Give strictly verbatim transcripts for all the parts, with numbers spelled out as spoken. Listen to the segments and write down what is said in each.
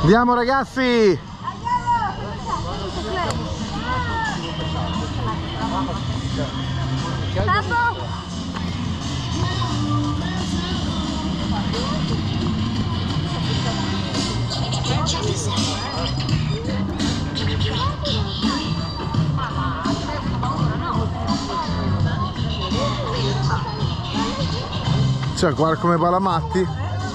Andiamo ragazzi! Papo! Cioè, guarda come va la Matti.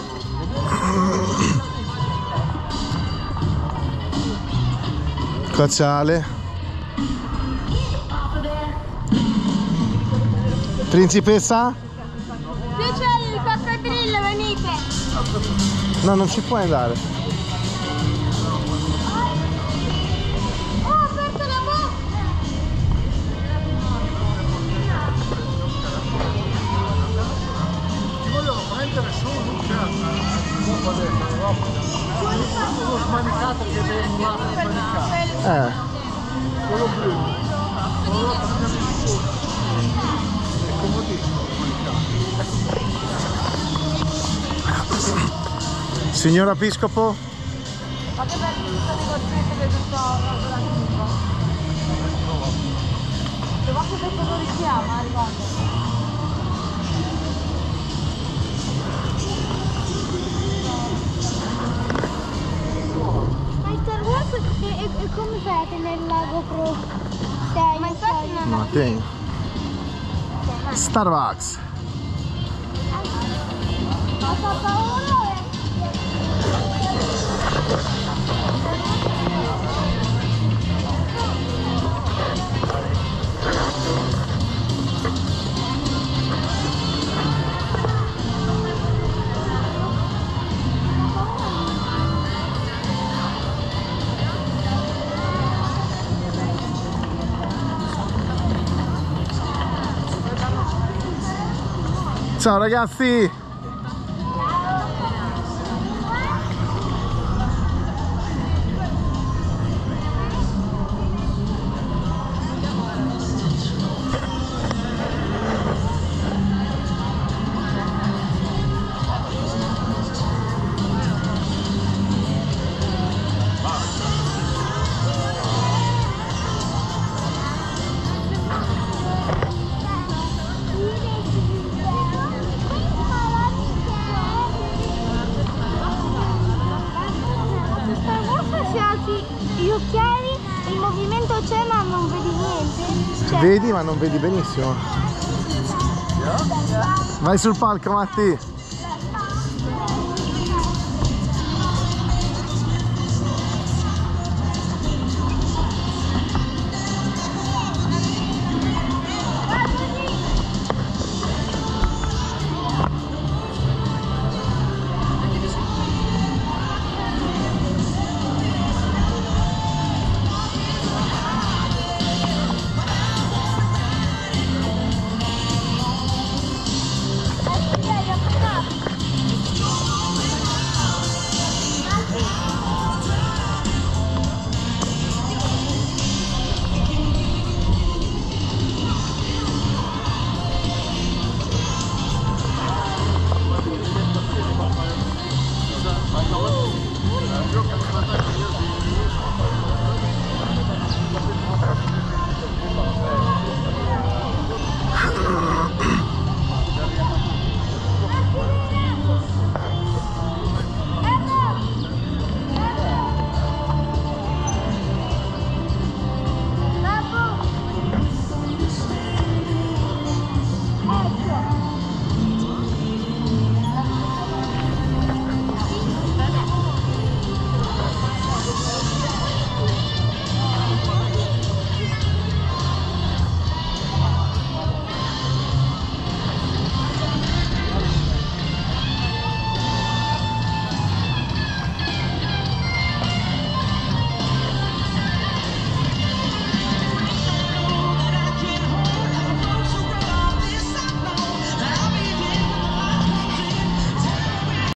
Cacciale. Principessa? Qui c'è il coccodrillo, venite! No, non ci puoi andare. Oh, ho aperto la bocca! Ti vogliono prendere su, non c'è uno smanicato che deve smanicare. Eh. Quello blu. Quello lo prendiamo su. È comodissimo smanicato. Signor Episcopo? Ma che bello tutto di corsetto che tutto lavorativo. Dove che questo lo richiama, arrivando? Ma Star Wars e, e, e come fate nel lago pro? Dai, ma infatti non No, tieni. Starbucks. Ma fa paura? Ciao ragazzi! Gli occhiali, il movimento c'è ma non vedi niente. Cioè... Vedi ma non vedi benissimo. Vai sul palco Matti.